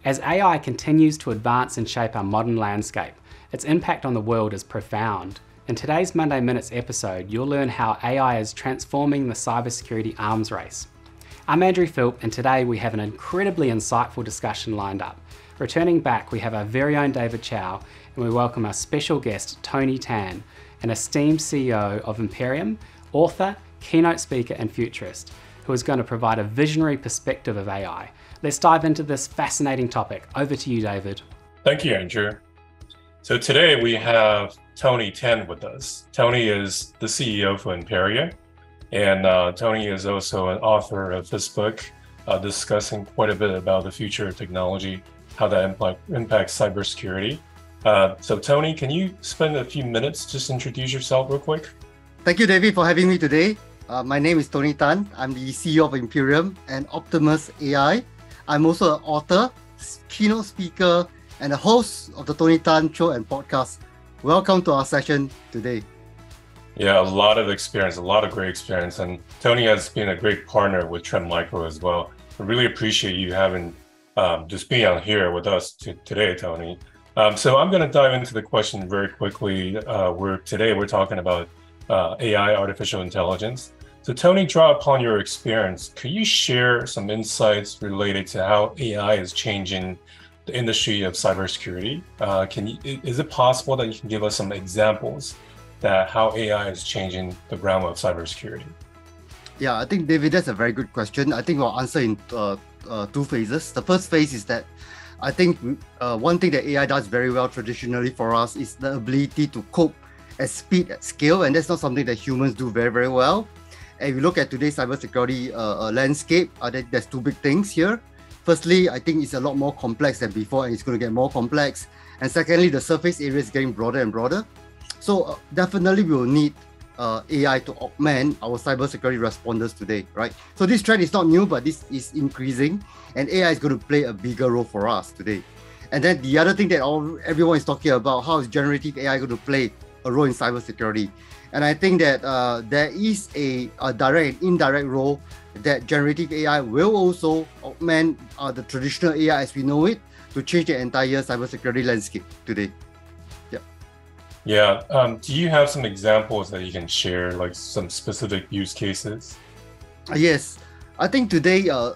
As AI continues to advance and shape our modern landscape, its impact on the world is profound. In today's Monday Minutes episode, you'll learn how AI is transforming the cybersecurity arms race. I'm Andrew Philp, and today we have an incredibly insightful discussion lined up. Returning back, we have our very own David Chow, and we welcome our special guest, Tony Tan, an esteemed CEO of Imperium, author, keynote speaker, and futurist, who is going to provide a visionary perspective of AI. Let's dive into this fascinating topic. Over to you, David. Thank you, Andrew. So today we have Tony Tan with us. Tony is the CEO for Imperium, and Tony is also an author of this book discussing quite a bit about the future of technology, how that impacts cybersecurity. So Tony, can you spend a few minutes just introduce yourself real quick? Thank you, David, for having me today. My name is Tony Tan. I'm the CEO of Imperium and Optimus AI. I'm also an author, keynote speaker, and a host of the Tony Tan Show and podcast. Welcome to our session today. Yeah, a lot of experience, a lot of great experience. And Tony has been a great partner with Trend Micro as well. I really appreciate you having just being on here with us today, Tony. So I'm going to dive into the question very quickly. Today we're talking about AI, artificial intelligence. So Tony, draw upon your experience, could you share some insights related to how AI is changing the industry of cybersecurity? Is it possible that you can give us some examples that how AI is changing the realm of cybersecurity? Yeah, I think, David, that's a very good question. I think we'll answer in two phases. The first phase is that I think one thing that AI does very well traditionally for us is the ability to cope at speed, at scale, and that's not something that humans do very, very well. And if you look at today's cybersecurity landscape, there's two big things here. Firstly, I think it's a lot more complex than before, and it's going to get more complex. And secondly, the surface area is getting broader and broader. So definitely we will need AI to augment our cybersecurity responders today, right? So this trend is not new, but this is increasing, and AI is going to play a bigger role for us today. And then the other thing that everyone is talking about, how is generative AI going to play a role in cybersecurity? And I think that there is a direct and indirect role that generative AI will also augment the traditional AI as we know it to change the entire cybersecurity landscape today. Yeah. Do you have some examples that you can share, like some specific use cases? Yes. I think today a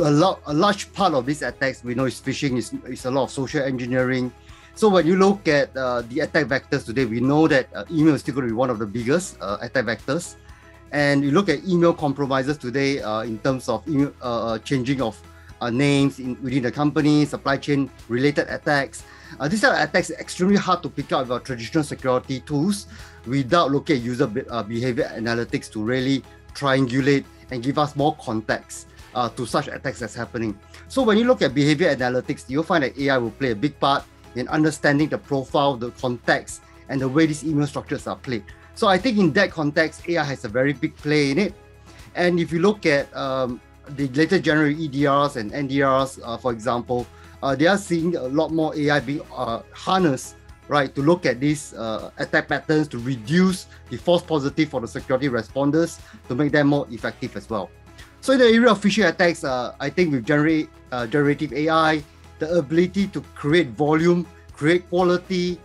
large part of these attacks we know is phishing, is a lot of social engineering. So when you look at the attack vectors today, we know that email is still going to be one of the biggest attack vectors. And you look at email compromises today in terms of changing of names within the company, supply chain related attacks. These are attacks extremely hard to pick up with our traditional security tools without looking at user behavior analytics to really triangulate and give us more context to such attacks that's happening. So when you look at behavior analytics, you'll find that AI will play a big part in understanding the profile, the context, and the way these email structures are played. So I think in that context, AI has a very big play in it. And if you look at the latest generation EDRs and NDRs, for example, they are seeing a lot more AI being harnessed, right, to look at these attack patterns to reduce the false positive for the security responders to make them more effective as well. So in the area of phishing attacks, I think with generative AI, the ability to create volume, create quality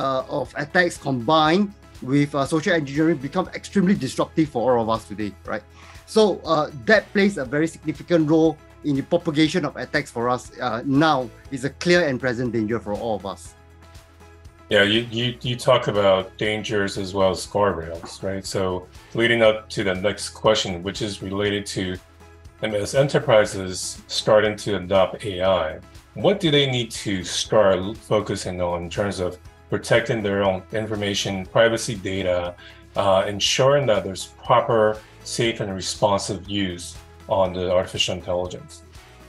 of attacks combined with social engineering become extremely disruptive for all of us today, right? So that plays a very significant role in the propagation of attacks for us now. Is a clear and present danger for all of us. Yeah, you talk about dangers as well as guardrails, right? So leading up to the next question, which is related to, as enterprises starting to adopt AI, what do they need to start focusing on in terms of protecting their own information, privacy data, ensuring that there's proper, safe, and responsive use on the artificial intelligence?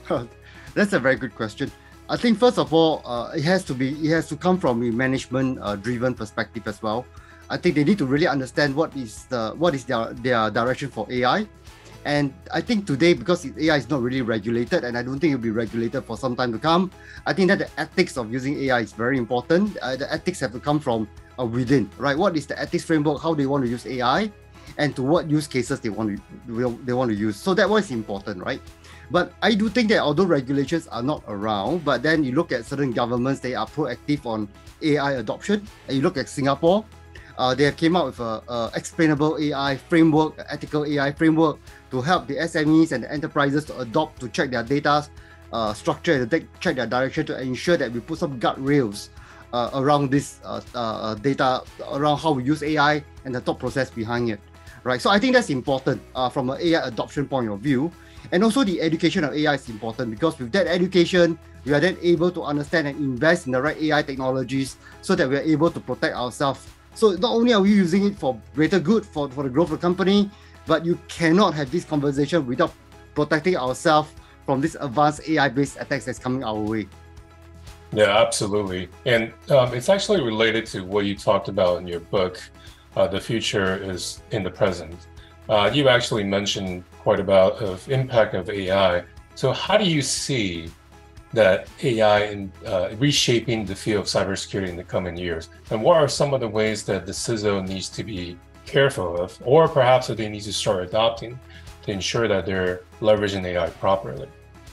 That's a very good question. I think first of all, it has to come from a management-driven perspective as well. I think they need to really understand what is their direction for AI. And I think today, because AI is not really regulated, and I don't think it'll be regulated for some time to come, I think that the ethics of using AI is very important. The ethics have to come from within, right? What is the ethics framework? How do you want to use AI? and to what use cases they want to use. So that was important, right? But I do think that although regulations are not around, but then you look at certain governments, they are proactive on AI adoption. And you look at Singapore, they have came out with a explainable AI framework, ethical AI framework to help the SMEs and the enterprises to adopt, to check their data structure, to check their direction, to ensure that we put some guardrails around this data, around how we use AI and the thought process behind it, right? So I think that's important from an AI adoption point of view. And also the education of AI is important, because with that education, we are then able to understand and invest in the right AI technologies so that we are able to protect ourselves. So not only are we using it for greater good, for the growth of the company, but you cannot have this conversation without protecting ourselves from this advanced AI-based attacks that's coming our way. Yeah, absolutely. And it's actually related to what you talked about in your book, The Future is in the Present. You actually mentioned quite about of impact of AI. So how do you see that AI in reshaping the field of cybersecurity in the coming years? And what are some of the ways that the CISO needs to be careful of, or perhaps that they need to start adopting to ensure that they're leveraging AI properly?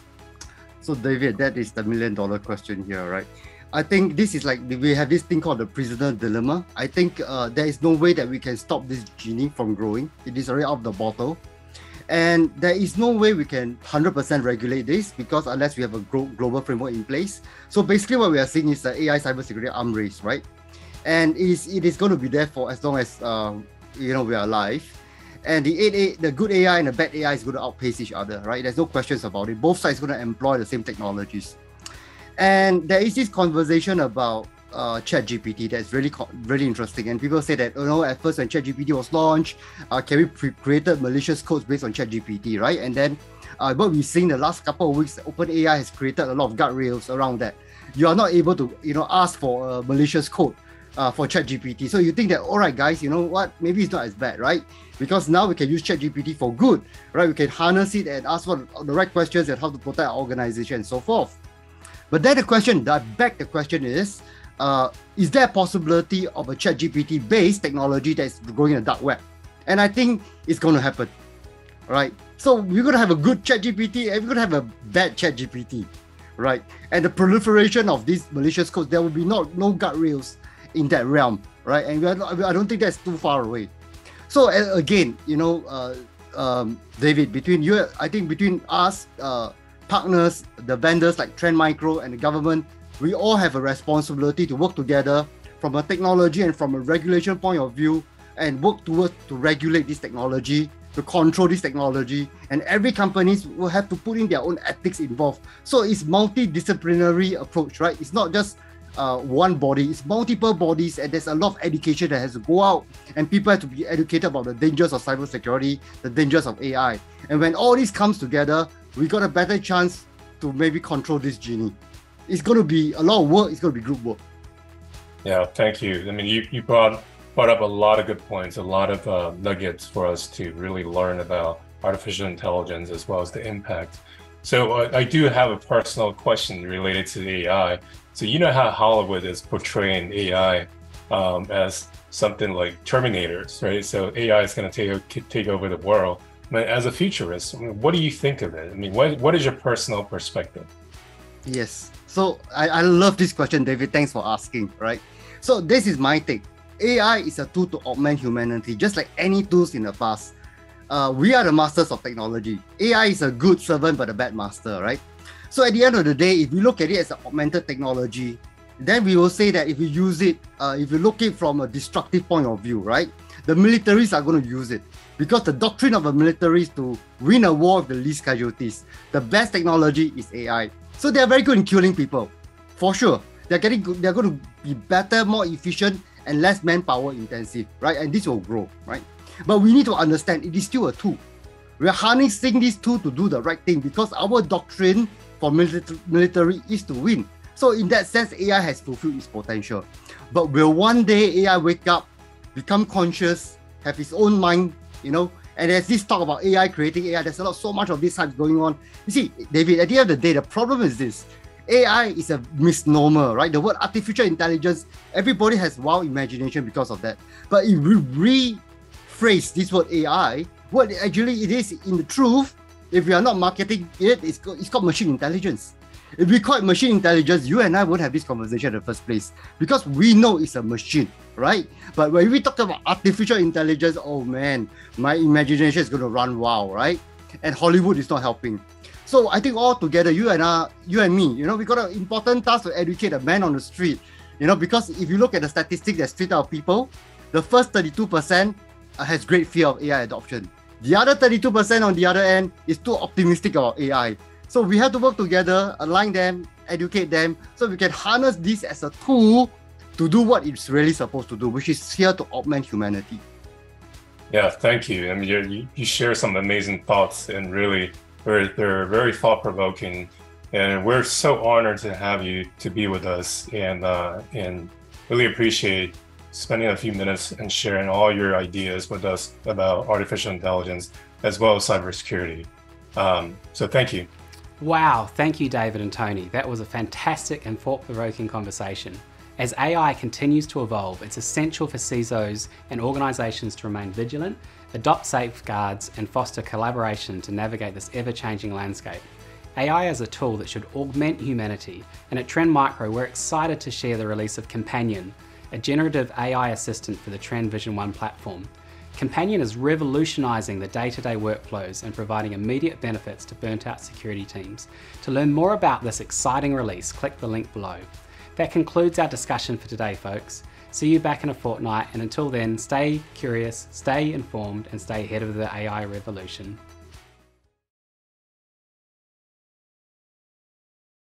So David, that is the million-dollar question here, right? I think this is like, we have this thing called the prisoner dilemma. I think there is no way that we can stop this genie from growing. It is already out of the bottle. And there is no way we can 100% regulate this, because unless we have a global framework in place. So basically what we are seeing is the AI cybersecurity arms race, right? And it is going to be there for as long as we are alive. And the good AI and the bad AI is going to outpace each other, right? There's no questions about it. Both sides are going to employ the same technologies. And there is this conversation about ChatGPT that's really interesting. And people say that, at first when ChatGPT was launched, can we created malicious codes based on ChatGPT, right? And then what we've seen the last couple of weeks, OpenAI has created a lot of guardrails around that. You are not able to, ask for a malicious code for ChatGPT. So you think that, all right, guys, you know what? Maybe it's not as bad, right? Because now we can use ChatGPT for good, right? We can harness it and ask for the right questions and how to protect our organization and so forth. But then the question is there a possibility of a ChatGPT-based technology that's growing in the dark web? And I think it's going to happen, right? So we're going to have a good ChatGPT and we're going to have a bad ChatGPT, right? And the proliferation of these malicious codes, there will be no guardrails in that realm, right? And I don't think that's too far away. So again, David, between us, partners, the vendors like Trend Micro and the government, we all have a responsibility to work together from a technology and from a regulation point of view, and work towards to regulate this technology, to control this technology, and every company will have to put in their own ethics involved. So it's multidisciplinary approach, right? It's not just one body, it's multiple bodies, and there's a lot of education that has to go out, and people have to be educated about the dangers of cybersecurity, the dangers of AI. And when all this comes together, we got a better chance to maybe control this genie. It's going to be a lot of work, it's going to be group work. Yeah, thank you. I mean, you brought up a lot of good points, a lot of nuggets for us to really learn about artificial intelligence as well as the impact. So I do have a personal question related to the AI. So you know how Hollywood is portraying AI as something like Terminators, right? So AI is going to take over the world. But as a futurist, what do you think of it? I mean, what is your personal perspective? Yes. So I love this question, David. Thanks for asking, right? So this is my take. AI is a tool to augment humanity, just like any tools in the past. We are the masters of technology. AI is a good servant, but a bad master, right? So at the end of the day, if we look at it as an augmented technology, then we will say that if you use it, if you look at it from a destructive point of view, right? The militaries are going to use it, because the doctrine of the military is to win a war with the least casualties. The best technology is AI. So they're very good in killing people, for sure. They're going to be better, more efficient, and less manpower intensive, right? And this will grow, right? But we need to understand it is still a tool. We are harnessing this tool to do the right thing, because our doctrine for military is to win. So in that sense, AI has fulfilled its potential. But will one day AI wake up, become conscious, have its own mind, and there's this talk about AI creating AI, there's so much of this hype going on. You see, David, at the end of the day, the problem is this. AI is a misnomer, right? The word artificial intelligence, everybody has wild imagination because of that. But if we phrase this word AI, what actually it is in the truth, if we are not marketing it, it's called machine intelligence. If we call it machine intelligence, you and I won't have this conversation in the first place because we know it's a machine, right? But when we talk about artificial intelligence, oh man, my imagination is going to run wild, right? And Hollywood is not helping. So I think all together, you and me, we got an important task to educate a man on the street, because if you look at the statistics that split out people, the first 32% has great fear of AI adoption. The other 32% on the other end is too optimistic about AI. So we have to work together, align them, educate them, so we can harness this as a tool to do what it's really supposed to do, which is here to augment humanity. Yeah, thank you. I mean, you share some amazing thoughts, and really, they're very thought-provoking. And we're so honored to have you to be with us, and really appreciate spending a few minutes and sharing all your ideas with us about artificial intelligence as well as cybersecurity. So thank you. Wow, thank you, David and Tony. That was a fantastic and thought-provoking conversation. As AI continues to evolve, it's essential for CISOs and organizations to remain vigilant, adopt safeguards, and foster collaboration to navigate this ever-changing landscape. AI is a tool that should augment humanity, and at Trend Micro, we're excited to share the release of Companion, a generative AI assistant for the Trend Vision One platform. Companion is revolutionizing the day-to-day workflows and providing immediate benefits to burnt-out security teams. To learn more about this exciting release, click the link below. That concludes our discussion for today, folks. See you back in a fortnight, and until then, stay curious, stay informed, and stay ahead of the AI revolution.